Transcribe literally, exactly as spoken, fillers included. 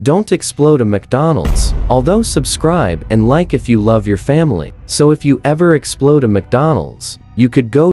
Don't explode a McDonald's. Although subscribe and like if you love your family. So if you ever explode a McDonald's, you could go